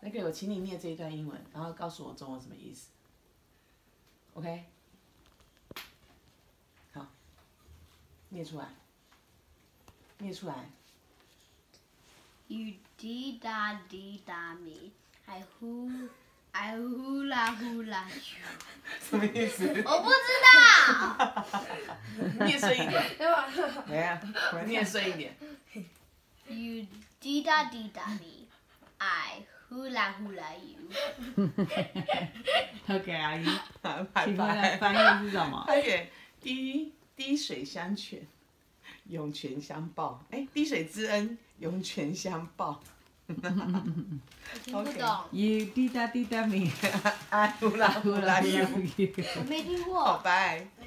那个，我请你念这一段英文，然后告诉我中文什么意思。OK？ 好，念出来，念出来。 You dee da dee da me, I hula hula you。 什么意思？ 我不知道。 念顺一点。来呀，我们念顺一点。 You dee da dee da me, I hula hula you。 OK， 阿姨， 拜请问拜。 翻译是什么？ OK，滴水相泉，涌泉相报。哎，滴水之恩，涌泉相报。 我听不懂。 You did that me， I hula hula you。 you。 我没听好， 过。 拜。